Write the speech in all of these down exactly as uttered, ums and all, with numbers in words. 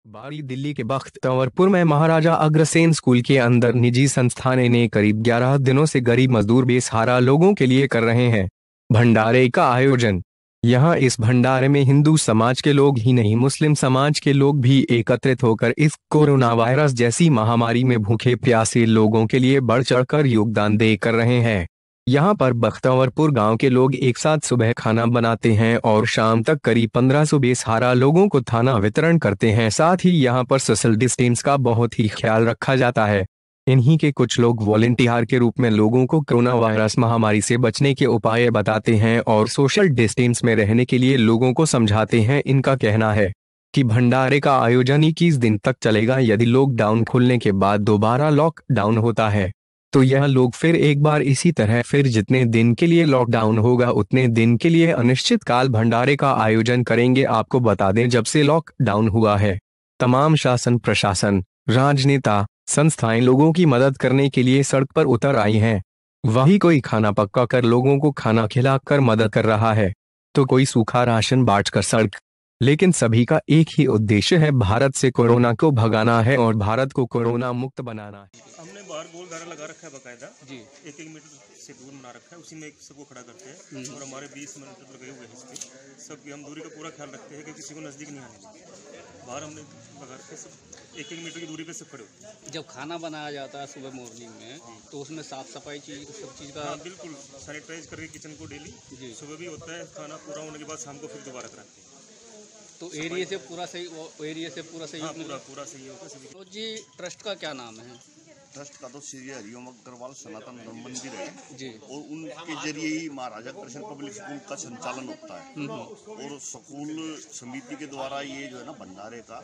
बारी दिल्ली के बख्तियारपुर में महाराजा अग्रसेन स्कूल के अंदर निजी संस्थान ने करीब ग्यारह दिनों से गरीब मजदूर बेसहारा लोगों के लिए कर रहे हैं भंडारे का आयोजन। यहाँ इस भंडारे में हिंदू समाज के लोग ही नहीं, मुस्लिम समाज के लोग भी एकत्रित होकर इस कोरोना वायरस जैसी महामारी में भूखे प्यासे लोगों के लिए बढ़ चढ़कर योगदान दे कर रहे हैं। यहाँ पर बख्तियारपुर गांव के लोग एक साथ सुबह खाना बनाते हैं और शाम तक करीब पंद्रह सौ बेसहारा लोगों को खाना वितरण करते हैं। साथ ही यहाँ पर सोशल डिस्टेंस का बहुत ही ख्याल रखा जाता है। इन्हीं के कुछ लोग वॉलेंटियर के रूप में लोगों को कोरोना वायरस महामारी से बचने के उपाय बताते हैं और सोशल डिस्टेंस में रहने के लिए लोगों को समझाते हैं। इनका कहना है कि भंडारे का आयोजन इक्कीस दिन तक चलेगा। यदि लॉकडाउन खुलने के बाद दोबारा लॉकडाउन होता है तो यह लोग फिर एक बार इसी तरह फिर जितने दिन के लिए लॉकडाउन होगा उतने दिन के लिए अनिश्चित काल भंडारे का आयोजन करेंगे। आपको बता दें, जब से लॉकडाउन हुआ है तमाम शासन प्रशासन राजनेता संस्थाएं लोगों की मदद करने के लिए सड़क पर उतर आई हैं। वही कोई खाना पका कर लोगों को खाना खिलाकर मदद कर रहा है तो कोई सूखा राशन बांटकर सड़क, लेकिन सभी का एक ही उद्देश्य है, भारत से कोरोना को भगाना है और भारत को कोरोना मुक्त बनाना है। हमने बाहर गोल धारा लगा रखा है बकायदा जी, एक एक मीटर से दूर बना रखा है, उसी में एक सबको खड़ा करते हैं और हमारे बीस मिनट लगे हुए हैं इस पे। सबकी हम दूरी का पूरा ख्याल रखते हैं कि किसी को नज़दीक नहीं आने देते। बाहर हमने लगा रखे सब एक एक मीटर की दूरी पे सब खड़े होते हैं। जब खाना बनाया जाता है सुबह मॉर्निंग में तो उसमें साफ सफाई चीज सब चीज़ का हाँ बिल्कुल सैनिटाइज करके किचन को डेली जी सुबह भी होता है, खाना पूरा होने के बाद शाम को फिर दोबारा कराते हैं। तो एरिया से पूरा सही एरिया से पूरा सही हाँ, पूरा पूरा सही होगा सभी। तो जी ट्रस्ट का क्या नाम है? ट्रस्ट का तो श्री हरिओम अग्रवाल सनातन धर्म मंदिर है जी, और उनके जरिए ही महाराजा अग्रसेन पब्लिक स्कूल का संचालन होता है और स्कूल समिति के द्वारा ये जो है ना भंडारे का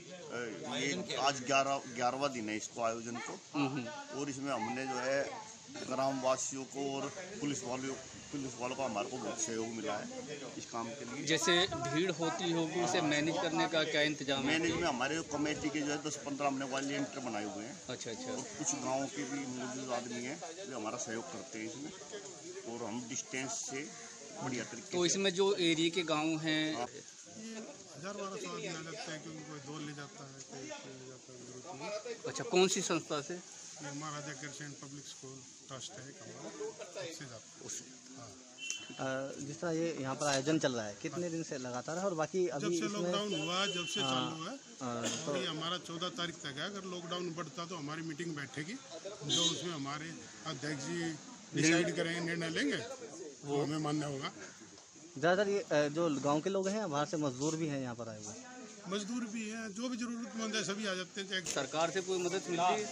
ये आज ग्यारह ग्यारहवा दिन है इसको आयोजन को, और इसमें हमने जो है ग्राम वासियों को और पुलिस वालों पुलिस वालों का हमारे को बहुत सहयोग मिला है इस काम के लिए। जैसे भीड़ होती होगी उसे मैनेज करने का क्या इंतजाम है? मैनेज में हमारे कमेटी के जो है दस पंद्रह हमने वॉलंटियर बनाए हुए हैं। अच्छा अच्छा। और कुछ गाँव के भी मौजूद आदमी हैं जो हमारा सहयोग करते हैं इसमें, और हम डिस्टेंस से बढ़िया तरीके। तो इसमें जो एरिया के गाँव हैं हजार बारह सौ आदमी आ जाते हैं, क्योंकि कोई दौड़ ले जाता है, कोई ले जाता है जरूरत नहीं। अच्छा, कौन सी संस्था से? ये Maharaja Agrasen public school trust है हमारा, उससे जाता है। हाँ, जिस तरह ये यहाँ पर आयोजन चल रहा है कितने दिन से लगातार है और बाकी अभी जब से लॉकडाउन हुआ जब से हाँ, चालू है हाँ, और ये हमारा चौदह तारीख तक है। अगर लॉकडाउन बढ़ता तो हमारी मीटिंग बैठेगी जो उसमें हमारे अध्यक्ष जी डिसाइड करेंगे, निर्णय लेंगे, वो हमें मान्य होगा। ज़्यादातर ये जो गांव के लोग हैं बाहर से मजदूर भी हैं यहाँ पर आए हुए, मजदूर भी हैं, जो भी जरूरतमंद है सभी आ जाते हैं। सरकार से कोई मदद मिलती है?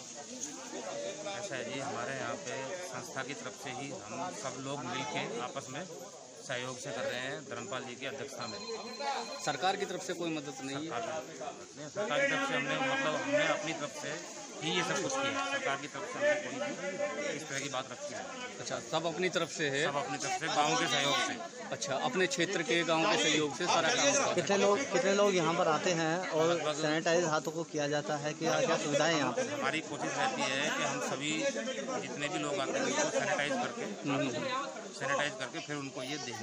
ऐसा है जी, हमारे यहाँ पे संस्था की तरफ से ही हम सब लोग मिलके आपस में सहयोग से कर रहे हैं, धर्मपाल जी की अध्यक्षता में। सरकार की तरफ से कोई मदद नहीं है? सरकार की तरफ से हमने मतलब हमने अपनी तरफ से ही ये सब कुछ किया है। सरकार की तरफ से हमने कोई भी इस तरह की बात रखी है। अच्छा, सब अपनी तरफ से है? सब अपनी तरफ से गाँव के सहयोग से। अच्छा, अपने क्षेत्र के गांव के सहयोग से सारा काम होता है। कितने लोग कितने लोग यहाँ पर आते हैं और सैनिटाइज हाथों को किया जाता है कि क्या सुविधाएं यहाँ पर? हमारी कोशिश रहती है कि हम सभी जितने भी लोग आते हैं उनको सैनिटाइज करके सैनिटाइज करके फिर उनको ये दें।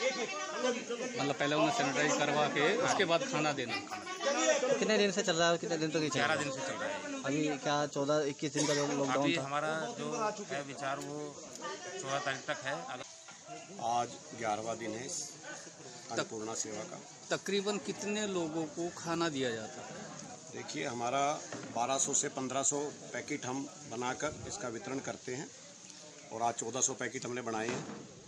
मतलब पहले उन्हें सैनिटाइज करवा के उसके बाद खाना देना। तो कितने दिन से चल रहा है और कितने दिन तक? ग्यारह दिन से चल रहा है अभी क्या चौदह इक्कीस दिन का जो लॉकडाउन अभी था? हमारा जो है विचार वो चौदह तारीख तक है। आज ग्यारहवा दिन है अन्नपूर्णा सेवा का। तकरीबन कितने लोगों को खाना दिया जाता है? देखिए, हमारा बारह सौ से पंद्रह सौ पैकेट हम बनाकर इसका वितरण करते हैं और आज चौदह सौ पैकेट हमने बनाए हैं।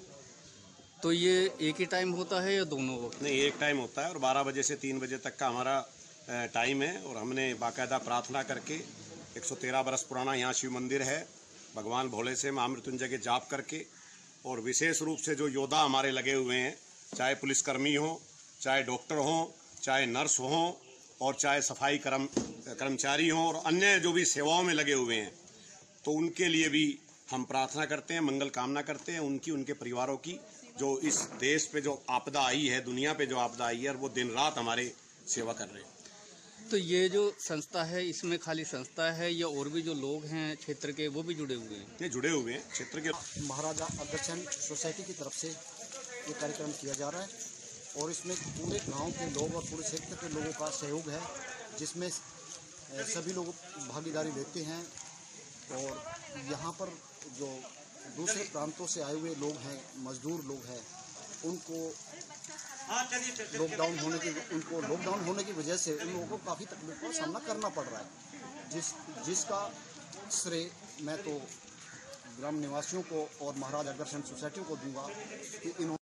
तो ये एक ही टाइम होता है या दोनों वक्त? नहीं, एक टाइम होता है और बारह बजे से तीन बजे तक का हमारा टाइम है। और हमने बाकायदा प्रार्थना करके एक सौ तेरह बरस पुराना यहाँ शिव मंदिर है, भगवान भोले से महामृत्युंजय के जाप करके, और विशेष रूप से जो योद्धा हमारे लगे हुए हैं, चाहे पुलिसकर्मी हो, चाहे डॉक्टर हो, चाहे नर्स हो, और चाहे सफाई कर्म कर्मचारी हों और अन्य जो भी सेवाओं में लगे हुए हैं, तो उनके लिए भी हम प्रार्थना करते हैं, मंगल कामना करते हैं, उनकी उनके परिवारों की। जो इस देश पे जो आपदा आई है, दुनिया पे जो आपदा आई है, और वो दिन रात हमारे सेवा कर रहे हैं। तो ये जो संस्था है इसमें खाली संस्था है या और भी जो लोग हैं क्षेत्र के वो भी जुड़े हुए हैं? ये जुड़े हुए हैं क्षेत्र के। महाराजा अग्रसेन सोसाइटी की तरफ से ये कार्यक्रम किया जा रहा है और इसमें पूरे गांव के लोग और पूरे क्षेत्र के लोगों का सहयोग है। जिसमें सभी लोग भागीदारी लेते हैं। और यहाँ पर जो दूसरे प्रांतों से आए हुए लोग हैं, मजदूर लोग हैं, उनको लॉकडाउन होने की उनको लॉकडाउन होने की वजह से उन लोगों को काफ़ी तकलीफ का सामना करना पड़ रहा है, जिस जिसका श्रेय मैं तो ग्राम निवासियों को और महाराज अग्रसेन सोसाइटी को दूंगा कि इन्होंने